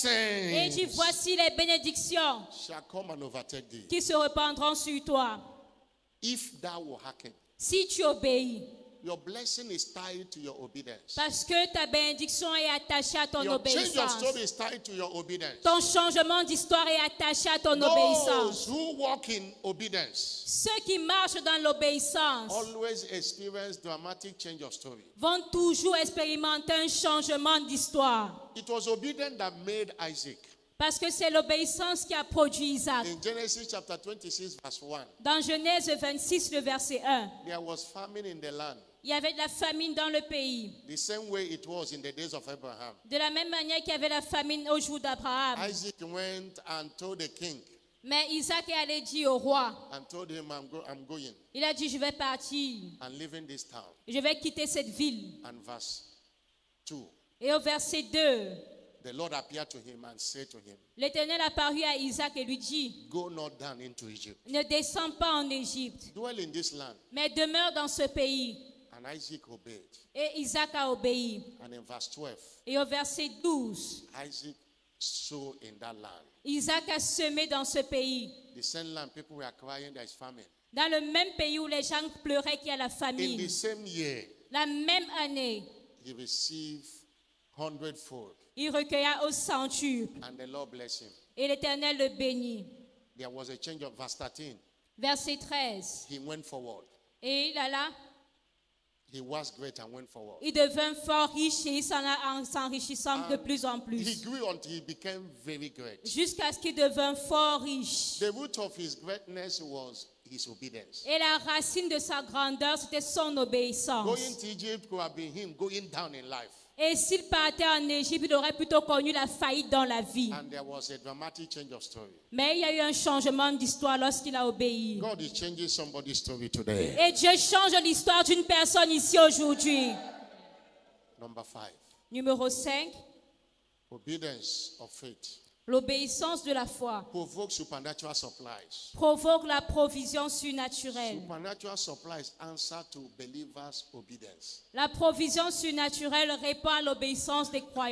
B: Et il dit,
A: blessing
B: voici les bénédictions
A: shall come and overtake thee,
B: qui se répandront sur toi.
A: if thou will hearken.
B: Si tu obéis,
A: Your blessing is tied to your obedience.
B: parce que ta bénédiction est attachée à ton
A: Your change of
B: obéissance.
A: story is tied to your obedience.
B: Ton changement d'histoire est attaché à ton obéissance.
A: Those who walk in obedience
B: Ceux qui marchent dans l'obéissance
A: always experience dramatic change of story.
B: vont toujours expérimenter un changement d'histoire.
A: It was obedience that made Isaac.
B: Parce que c'est l'obéissance qui a produit Isaac.
A: In Genesis chapter twenty-six, verse one,
B: Dans Genèse vingt-six, le verset un,
A: there was famine in the land.
B: il y avait de la famine dans le pays.
A: The same way it was in the days of Abraham.
B: De la même manière qu'il y avait la famine au jour d'Abraham.
A: Isaac went and told the king
B: Mais Isaac est allé dire au roi,
A: and told him, I'm, go- I'm going
B: il a dit, je vais partir,
A: and leaving this town.
B: je vais quitter cette ville.
A: And verse two,
B: Et au verset deux,
A: the Lord appeared to him and said to him,
B: l'Éternel apparut à Isaac et lui dit,
A: go not down into Egypt.
B: ne descends pas en Égypte,
A: Dwell in this land.
B: mais demeure dans ce pays.
A: And Isaac obeyed.
B: Et Isaac a obéi.
A: And in verse twelve,
B: Et au verset douze,
A: Isaac sowed in that land.
B: Isaac a semé dans ce pays.
A: The same land, people were crying, there is famine.
B: Dans le même pays où les gens pleuraient qu'il y a la
A: In
B: famine.
A: the same year,
B: La même année,
A: he received hundredfold.
B: il recueilla au centuple.
A: And the Lord blessed him.
B: Et l'Éternel le bénit.
A: There was a change of verse thirteen.
B: Verset treize.
A: He went forward.
B: Et il alla,
A: He was great and went forward.
B: il devint fort riche et il s'en a en s'enrichissant de plus en
A: He
B: plus.
A: grew until he became very great.
B: Jusqu'à ce qu'il devint fort riche.
A: The root of his greatness was his obedience.
B: Et la racine de sa grandeur, c'était son obéissance.
A: Going to Egypt could have been him going down in life.
B: Et s'il partait en Égypte, il aurait plutôt connu la faillite dans la vie.
A: And there was a dramatic change of story.
B: Mais il y a eu un changement d'histoire lorsqu'il a obéi.
A: God is changing somebody's story today.
B: Et Dieu change l'histoire d'une personne ici aujourd'hui.
A: Number five,
B: Numéro cinq,
A: obedience of faith
B: l'obéissance de la foi
A: provoke supernatural supplies.
B: provoque la provision surnaturelle.
A: Supernatural supplies answer to believers' obedience.
B: La provision surnaturelle répond à l'obéissance des croyants.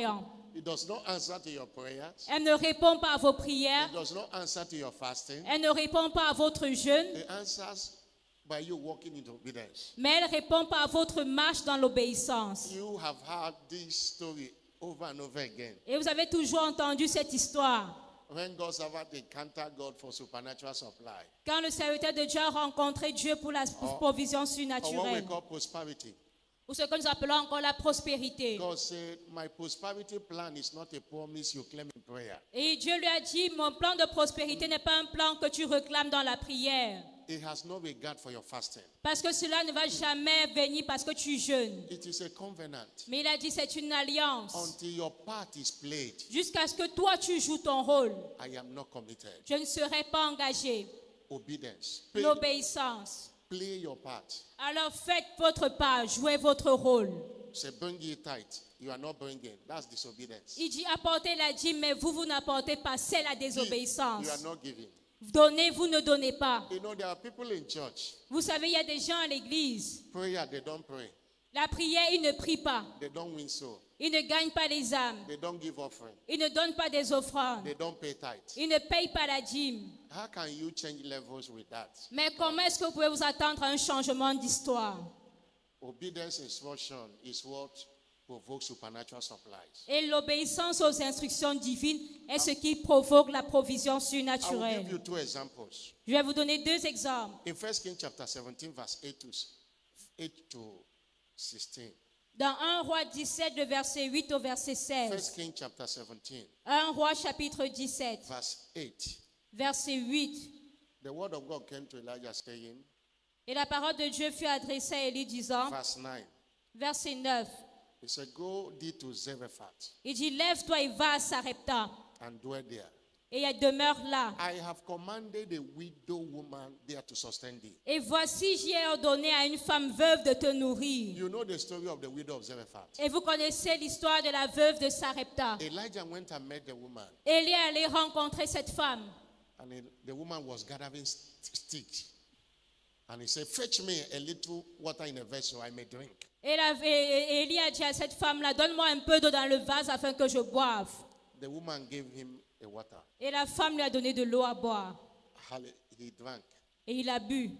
A: It does not answer to your prayers.
B: Elle ne répond pas à vos prières.
A: It does not answer to your fasting.
B: Elle ne répond pas à votre jeûne.
A: It answers by you walking into obedience.
B: Mais elle répond pas à votre marche dans l'obéissance.
A: You have heard this story over and over again.
B: Et vous avez toujours entendu cette histoire.
A: When God's servant encountered God for supernatural supply.
B: Quand le serviteur de Dieu a rencontré Dieu pour la provision
A: Or what we
B: surnaturelle.
A: call prosperity.
B: Ou ce que nous appelons encore la prospérité.
A: God said, my prosperity plan is not a promise you claim in prayer.
B: Et Dieu lui a dit, mon plan de prospérité n'est pas un plan que tu réclames dans la prière.
A: It has no regard for your fasting.
B: Parce que cela ne va jamais venir parce que tu jeûnes.
A: It is a covenant.
B: Mais il a dit, c'est une alliance.
A: Until your part is played,
B: Jusqu'à ce que toi, tu joues ton rôle.
A: I am not committed.
B: Je ne serai pas engagé.
A: Obedience. Play,
B: L'obéissance.
A: play your part.
B: Alors faites votre part, jouez votre rôle.
A: Say, bring it tight. You are not bringing. That's disobedience.
B: Il dit, apportez la dîme, mais vous, vous n'apportez pas. C'est la
A: Give.
B: désobéissance.
A: You are not giving.
B: Donnez, vous ne donnez pas.
A: You know, there are people in church.
B: Vous savez, il y a des gens à l'église.
A: Prayer, they don't pray.
B: La prière, ils ne prient pas.
A: They don't win soul.
B: Ils ne gagnent pas les âmes.
A: They don't give offering.
B: Ils ne donnent pas des offrandes.
A: They don't pay tithe.
B: Ils ne payent pas la dîme.
A: How can you change levels with that?
B: Mais comment est-ce que vous pouvez vous attendre à un changement d'histoire?
A: Obedience instruction is what provokes supernatural supplies.
B: Et l'obéissance aux instructions divines est ce qui provoque la provision
A: I will give
B: surnaturelle.
A: you two examples.
B: Je vais vous donner deux exemples.
A: In First Kings chapter seventeen, verse eight to eight to sixteen.
B: Dans un roi dix-sept, le verset huit au verset seize.
A: First Kings chapter seventeen,
B: un roi chapitre dix-sept,
A: verse eight.
B: verset huit.
A: The word of God came to Elijah saying,
B: Et la parole de Dieu fut adressée à Élie disant,
A: verse nine.
B: verset neuf.
A: He said, go thee to Zarephath
B: Il dit, lève-toi et va à Sarepta,
A: and dwell there.
B: et elle demeure là.
A: I have commanded a widow woman there to sustain thee.
B: Et voici, j'y ai ordonné à une femme veuve de te nourrir.
A: You know the story of the widow of Zarephath.
B: Et vous connaissez l'histoire de la veuve de Sarepta.
A: Elijah went and met the woman,
B: Élie est allé rencontrer cette femme.
A: and it- the woman was gathering st- sticks. And he said, fetch me a little water in a vessel, I may drink.
B: Et, la, et- et Élie a dit à cette femme-là, donne-moi un peu d'eau dans le vase afin que je boive.
A: The woman gave him a water.
B: Et la femme lui a donné de l'eau à boire.
A: Halle- He drank.
B: Et il a bu.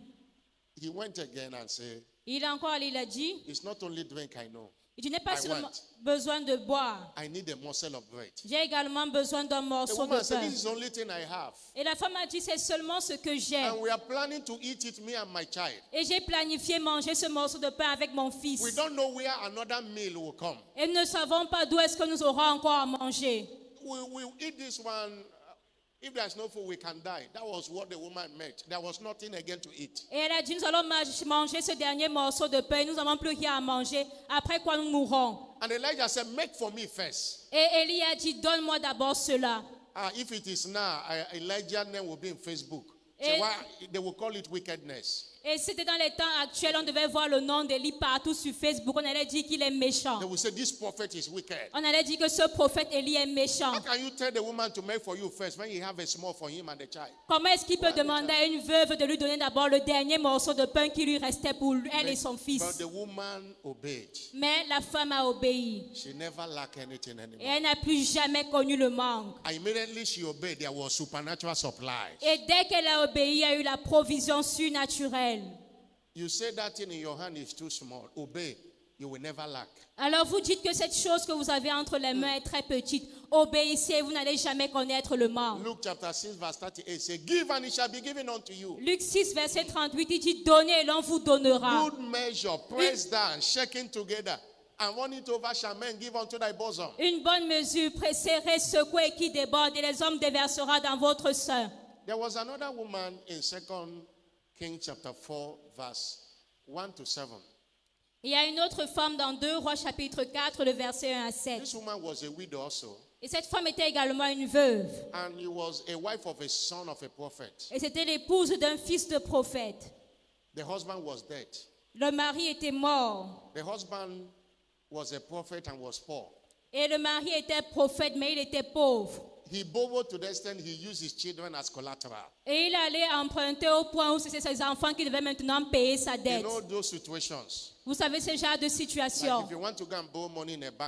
A: He went again and said,
B: Il a encore allé, il a dit,
A: it's not only drink I know.
B: je n'ai pas
A: I
B: seulement
A: want.
B: besoin de boire.
A: I need a morsel of bread.
B: J'ai également besoin d'un
A: The
B: morceau de
A: woman said,
B: pain.
A: this is the only thing I have.
B: Et la femme a dit, c'est seulement ce que j'ai.
A: And we are planning to eat it, me and my child.
B: Et j'ai planifié manger ce morceau de pain avec mon fils.
A: We don't know where another meal will come.
B: Et nous ne savons pas d'où est-ce que nous aurons encore à manger.
A: We will eat this one. uh, If there's no food, we can die. That was what the woman meant. There was nothing again to eat.
B: Et elle a dit, nous allons ma- manger ce dernier morceau de pain. Nous n'avons plus rien à manger. Après quoi nous mourrons.
A: And Elijah said, make for me first.
B: Et Élie a dit, donne-moi d'abord cela.
A: Ah, if it is now, I, Elijah's name will be in Facebook. So
B: Eh.
A: why they will call it wickedness.
B: Et c'était dans les temps actuels, on devait voir le nom d'Élie partout sur Facebook. On allait dire qu'il est méchant.
A: They will say this prophet is wicked.
B: On allait dire que ce prophète Élie est méchant.
A: How can you tell the woman to make for you first when you have a small for him and the child?
B: Comment est-ce qu'il peut demander à une veuve de lui donner d'abord le dernier morceau de pain qui lui restait pour elle et son
A: But
B: fils?
A: the woman obeyed.
B: Mais la femme a obéi.
A: She never lacked anything
B: Et
A: anymore.
B: elle n'a plus jamais connu le manque.
A: And immediately she obeyed, there was supernatural supplies.
B: Et dès qu'elle a obéi, il y a eu la provision surnaturelle.
A: You say that thing in your hand is too small. Obey, you will never lack.
B: Alors vous dites que cette chose que vous avez entre les mains est très petite. Obéissez et vous n'allez jamais connaître le manque.
A: Luke chapter six, verse thirty-eight says, give and it shall be given unto you.
B: Luc six, verset trente-huit, il dit, donnez et l'on vous donnera.
A: Good measure, pressed down, shaken together, and running it over shall men give unto thy bosom.
B: Une bonne mesure, précérée, secouée qui déborde, et les hommes déversera dans votre sein.
A: There was another woman in Second Kings chapter four, verse one to seven.
B: Il y a une autre femme dans deux Rois chapitre quatre, le verset un à sept.
A: This woman was a widow also,
B: Et cette femme était également une veuve.
A: and he was a wife of a son of a prophet.
B: Et c'était l'épouse d'un fils de prophète.
A: The husband was dead.
B: Le mari était mort.
A: The husband was a prophet and was poor.
B: Et le mari était prophète, mais il était pauvre.
A: He borrowed to the extent he used his children as collateral.
B: Et il allait emprunter au point où c'était ses enfants qui devaient maintenant payer sa
A: You
B: dette.
A: know those situations.
B: Vous savez ce genre de
A: Like
B: situation.
A: if you want to go and borrow money in a bank,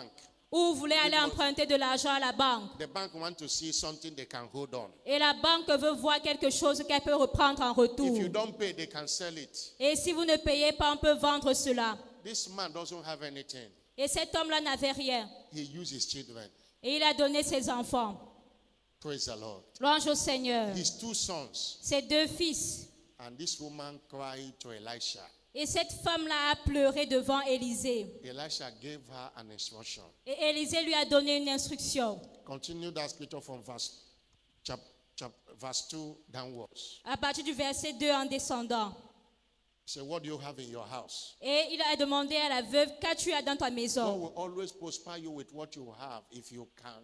B: ou voulez aller
A: Because-
B: emprunter de l'argent à la banque.
A: The bank wants to see something they can hold on.
B: Et la banque veut voir quelque chose qu'elle peut reprendre en retour.
A: If you don't pay, they can sell it.
B: Et si vous ne payez pas, on peut vendre cela.
A: This man doesn't have anything.
B: Et cet homme-là n'avait rien.
A: He used his children.
B: Et il a donné ses enfants.
A: Praise the Lord.
B: Louange au Seigneur.
A: His two sons.
B: Ses deux fils.
A: And this woman cried to Elisha.
B: Et cette femme-là a pleuré devant Élisée.
A: Elisha gave her an instruction.
B: Et Élisée lui a donné une instruction.
A: Continue that scripture from verse, chap, chap, verse two downwards.
B: À partir du verset deux en descendant.
A: So what do you have in your house?
B: Et il a demandé à la veuve, qu'as-tu dans ta
A: God
B: maison?
A: will always prosper you with what you have if you can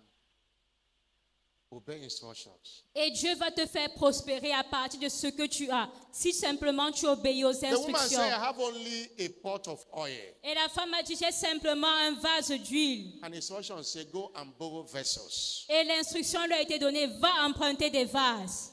A: obey instructions.
B: Et Dieu va te faire prospérer à partir de ce que tu as, si simplement tu obéis aux
A: The woman
B: instructions.
A: said, I have only a pot of oil.
B: Et la femme a dit, j'ai simplement un vase d'huile.
A: And instruction said, go and borrow vessels.
B: Et l'instruction lui a été donnée, va emprunter des vases.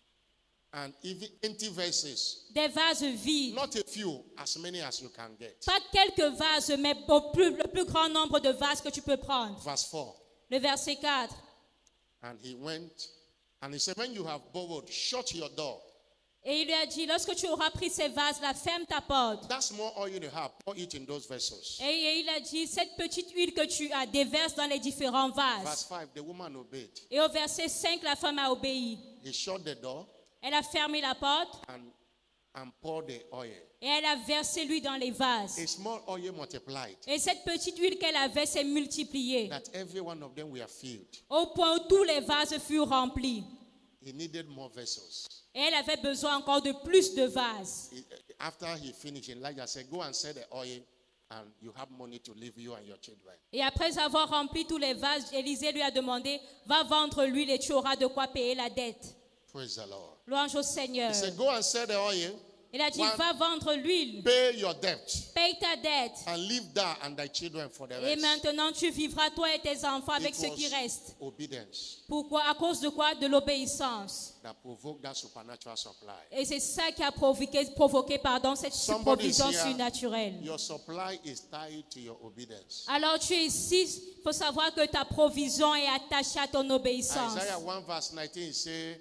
A: And even empty vases.
B: Des vases vides.
A: Not a few, as many as you can get.
B: Pas quelques vases, mais au plus, le plus grand nombre de vases que tu peux prendre.
A: Verse four.
B: Le verset quatre.
A: And he went, and he said, when you have borrowed, shut your door.
B: Et il lui a dit, lorsque tu auras pris ces vases-là, ferme ta porte.
A: That's more oil you have. Pour it in those vessels.
B: Et il a dit, cette petite huile que tu as, déverse dans les différents
A: Verse
B: vases.
A: five, the woman obeyed.
B: Et au verset cinq, la femme a obéi.
A: He shut the door
B: Elle a fermé la porte
A: and, and poured the oil.
B: et elle a versé l'huile dans les vases.
A: A small oil multiplied,
B: Et cette petite huile qu'elle avait s'est multipliée
A: that every one of them were filled.
B: au point où tous les vases furent remplis.
A: He needed more vessels.
B: Et elle avait besoin encore de plus de vases.
A: He- after he finished, Elijah said, go and sell the oil and you have money to leave you and your children.
B: Et après avoir rempli tous les vases, Élisée lui a demandé, va vendre l'huile et tu auras de quoi payer la dette.
A: Praise the Lord.
B: Louange au Seigneur.
A: He said, go and sell the oil,
B: Il a dit,
A: One-
B: va vendre l'huile,
A: pay your debt,
B: paye ta dette.
A: and leave that and thy children for the
B: Et
A: rest.
B: maintenant, tu vivras, toi et tes enfants, avec
A: It
B: ce qui
A: was
B: reste.
A: obedience
B: Pourquoi? À cause de quoi? De l'obéissance.
A: that provoked that supernatural supply.
B: Et c'est ça qui a provoqué, provoqué pardon, cette
A: Somebody is
B: provision
A: here.
B: surnaturelle.
A: Your supply is tied to your obedience.
B: Alors tu es ici, il faut savoir que ta provision est attachée à ton obéissance.
A: Isaiah one verse nineteen it say,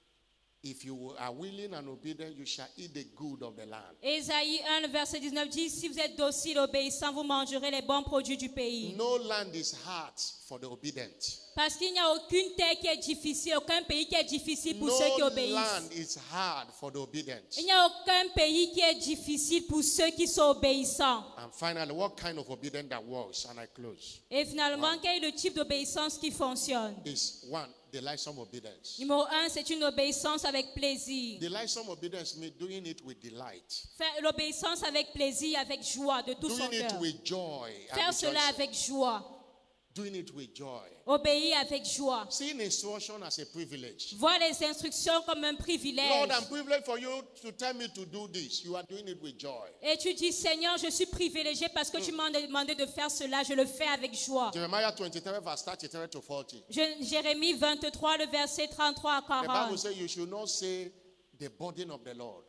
A: if you are willing and obedient, you shall eat the good of the land.
B: Ésaïe un, le verset dix-neuf dit, si vous êtes docile, obéissant, vous mangerez les bons produits du pays.
A: No land is hard for the obedient.
B: Parce qu'il n'y a aucune terre qui est difficile, aucun pays qui est difficile pour ceux qui
A: No
B: obéissent.
A: land is hard for the obedient.
B: Il n'y a aucun pays qui est difficile pour ceux qui sont obéissants.
A: And finally, what kind of obedience that works? And I close.
B: Et finalement, quel est le type d'obéissance qui fonctionne?
A: Is one, delightsome obedience.
B: Numéro un, c'est une obéissance avec plaisir.
A: Delightsome obedience means doing it with delight.
B: Faire l'obéissance avec plaisir, avec joie, de tout son
A: Doing it
B: cœur.
A: with joy. and
B: Faire cela
A: rejoicing.
B: avec joie.
A: Doing it with joy.
B: Obéir avec joie.
A: Seeing instruction as a privilege.
B: Voir les instructions comme un
A: Lord,
B: privilège.
A: I'm privileged for you to tell me to do this. You are doing it with joy.
B: Et tu dis, Seigneur, je suis privilégié parce que tu m'as demandé de faire cela. Je le fais avec joie.
A: Jeremiah twenty-three, verse thirty-three to forty.
B: Je- Jérémie vingt-trois, le verset trente-trois à
A: The Bible
B: quarante.
A: says you should not say the burden of the Lord.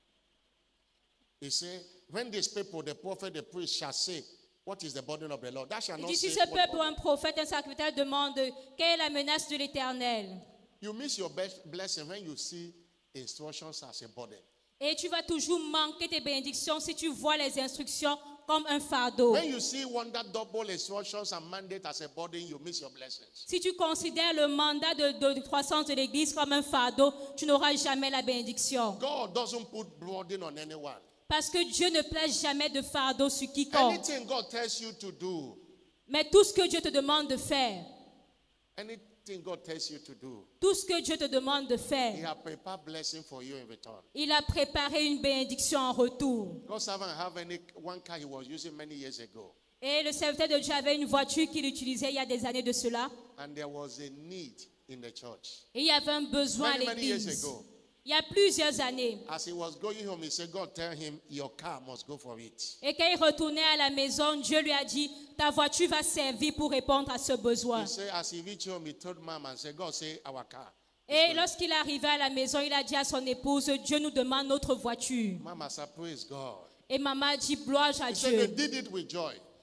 A: He said, when these people, the prophet, the priest, shall say, what is the burden of the Lord? That shall
B: Il
A: not
B: dit, si
A: say.
B: ce
A: what
B: peuple ou
A: burden.
B: un prophète, un sacrificateur demande, quelle est la menace de l'Éternel?
A: You miss your best blessing when you see instructions as a burden.
B: Et tu vas toujours manquer tes bénédictions si tu vois les instructions comme un fardeau.
A: When you see one that double instructions and mandate as a burden, you miss your blessings.
B: Si tu considères le mandat de, de- de croissance de l'Église comme un fardeau, tu n'auras jamais la bénédiction.
A: God doesn't put burden on anyone.
B: Parce que Dieu ne place jamais de fardeau sur quiconque.
A: Anything God tells you to do,
B: Mais tout ce que Dieu te demande de faire,
A: anything God tells you to do,
B: tout ce que Dieu te demande de
A: He
B: faire,
A: has prepared blessing for you in return.
B: il a préparé une bénédiction en retour.
A: God's servant have any one car he was using many years ago,
B: Et le serviteur de Dieu avait une voiture qu'il utilisait il y a des années de cela.
A: and there was a need in the church.
B: Et il y avait un besoin à
A: Many, many years
B: l'église.
A: ago.
B: Il y a plusieurs années.
A: As he was going home, he said, God tell him, your car must go for it.
B: Et quand il retournait à la maison, Dieu lui a dit, ta voiture va servir pour répondre à ce besoin.
A: He said, as he reached home, he told mom and said, God say our car.
B: Et lorsqu'il arrivait à la maison, il a dit à son épouse, Dieu nous demande notre voiture.
A: Mama said, praise God.
B: Et maman a dit, gloire à
A: He said, they
B: Dieu.
A: did it with joy.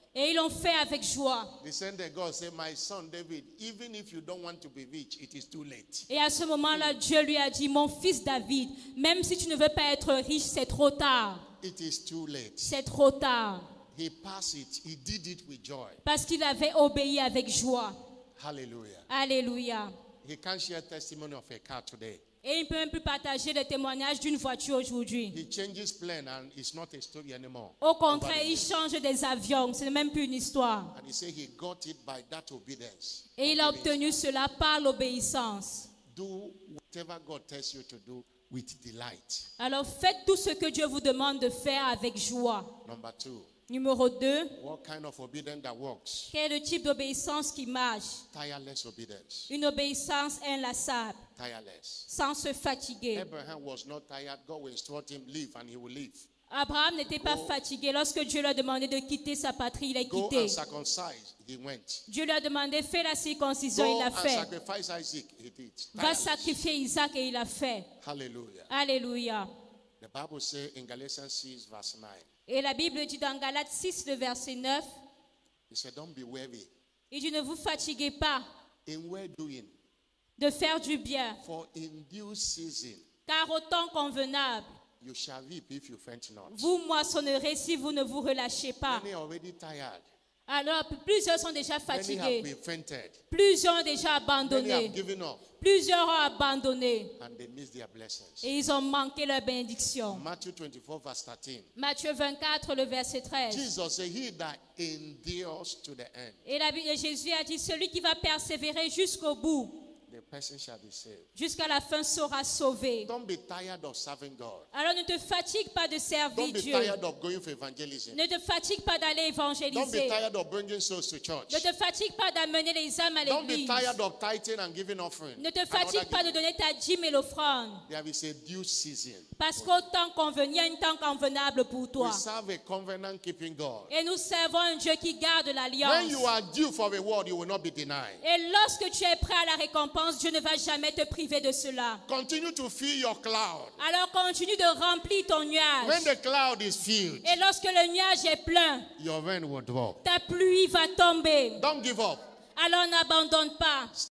B: Et ils l'ont fait avec joie.
A: The same day God said, my son David, even if you don't want to be rich, it is too late.
B: Et à ce moment-là, Dieu lui a dit, mon fils David, même si tu ne veux pas être riche, c'est trop tard.
A: It is too late.
B: C'est trop tard.
A: He passed it. He did it with joy.
B: Parce qu'il avait obéi avec joie.
A: Hallelujah.
B: Alléluia.
A: He can't share testimony of a car today.
B: Et il ne peut même plus partager le témoignage d'une voiture aujourd'hui.
A: He changes plan and it's not a story anymore.
B: Au contraire, il change des avions. Ce n'est même plus une histoire.
A: And he said he got it by that obedience.
B: Et il a obtenu cela par l'obéissance.
A: Do whatever God tells you to do with delight.
B: Alors faites tout ce que Dieu vous demande de faire avec joie.
A: Number two.
B: Numéro deux.
A: What kind of obedience that works?
B: Quel est le type d'obéissance qui marche?
A: Tireless obedience.
B: Une obéissance inlassable,
A: Tireless.
B: sans se fatiguer.
A: Abraham was not tired. God will instruct him, leave, and he will leave.
B: Abraham n'était pas fatigué. Lorsque Dieu lui a demandé de quitter sa patrie, il a
A: Go
B: quitté.
A: and circumcise. He went.
B: Dieu lui a demandé, fais la circoncision,
A: Go
B: il l'a
A: and
B: fait.
A: sacrifice Isaac. He did.
B: Va
A: Tireless.
B: sacrifier Isaac et il l'a fait.
A: Hallelujah.
B: Alléluia.
A: The Bible says in Galatians six, verse nine,
B: Et la Bible dit dans Galates six, le verset neuf,
A: it said, don't be weary
B: il dit, ne vous fatiguez pas
A: in well doing,
B: de faire du bien,
A: for in due season
B: car au temps convenable,
A: you shall reap if you faint not.
B: vous moissonnerez si vous ne vous relâchez pas.
A: Many are already tired.
B: Alors, plusieurs sont déjà
A: Many have
B: fatigués.
A: been fainted.
B: Plusieurs ont déjà
A: Many have
B: abandonné.
A: given up
B: Plusieurs ont abandonné.
A: and they miss their blessings.
B: Et ils ont manqué leur bénédiction.
A: Matthew twenty-four, verse thirteen.
B: Matthieu vingt-quatre, le verset treize.
A: Jesus said, he that endures to the end,
B: Et la Bible, Jésus a dit, celui qui va persévérer jusqu'au bout,
A: the person shall be saved.
B: jusqu'à la fin sera sauvé.
A: Don't be tired of serving God.
B: Alors ne te fatigue pas de servir
A: Don't be
B: Dieu.
A: tired of going for evangelism.
B: Ne te fatigue pas d'aller
A: Don't be
B: évangéliser.
A: tired of bringing souls to church.
B: Ne te fatigue pas d'amener les âmes à
A: Don't be
B: l'église.
A: tired of tithing and giving offering.
B: Ne te
A: and
B: fatigue
A: other
B: pas de
A: giving.
B: donner ta dîme et l'offrande.
A: There is a due season.
B: Parce qu'au temps convenu, il y a un temps convenable pour toi.
A: We serve a covenant keeping God.
B: Et nous servons un Dieu qui garde
A: When
B: l'alliance.
A: you are due for a word, you will not be denied.
B: Et lorsque tu es prêt à la récompense, Dieu ne va jamais te priver de cela.
A: Continue to fill your cloud.
B: Alors continue de remplir ton
A: When
B: nuage.
A: the cloud is filled,
B: Et lorsque le nuage est plein,
A: your rain will drop.
B: ta pluie va tomber.
A: Don't give up.
B: Alors n'abandonne pas.